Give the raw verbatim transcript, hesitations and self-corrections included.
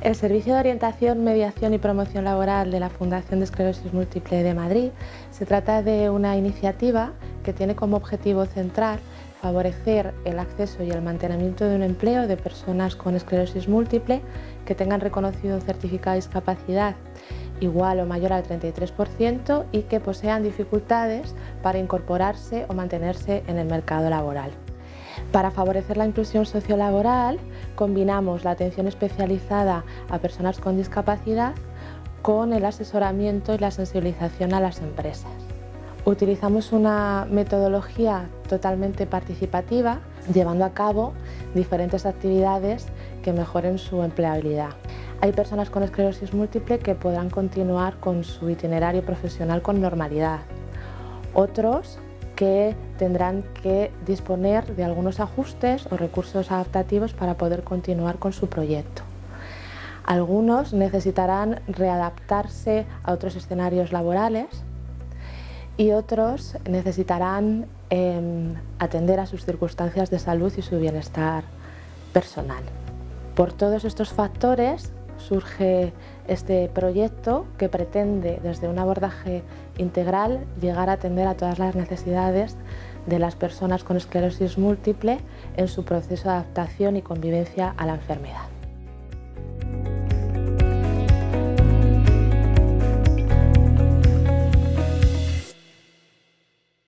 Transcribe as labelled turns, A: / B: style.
A: El Servicio de Orientación, Mediación y Promoción Laboral de la Fundación de Esclerosis Múltiple de Madrid se trata de una iniciativa que tiene como objetivo central favorecer el acceso y el mantenimiento de un empleo de personas con esclerosis múltiple que tengan reconocido un certificado de discapacidad igual o mayor al treinta y tres por ciento y que posean dificultades para incorporarse o mantenerse en el mercado laboral. Para favorecer la inclusión sociolaboral, combinamos la atención especializada a personas con discapacidad con el asesoramiento y la sensibilización a las empresas. Utilizamos una metodología totalmente participativa, llevando a cabo diferentes actividades que mejoren su empleabilidad. Hay personas con esclerosis múltiple que podrán continuar con su itinerario profesional con normalidad. Otros que tendrán que disponer de algunos ajustes o recursos adaptativos para poder continuar con su proyecto. Algunos necesitarán readaptarse a otros escenarios laborales y otros necesitarán eh, atender a sus circunstancias de salud y su bienestar personal. Por todos estos factores surge este proyecto que pretende, desde un abordaje integral, llegar a atender a todas las necesidades de las personas con esclerosis múltiple en su proceso de adaptación y convivencia a la enfermedad.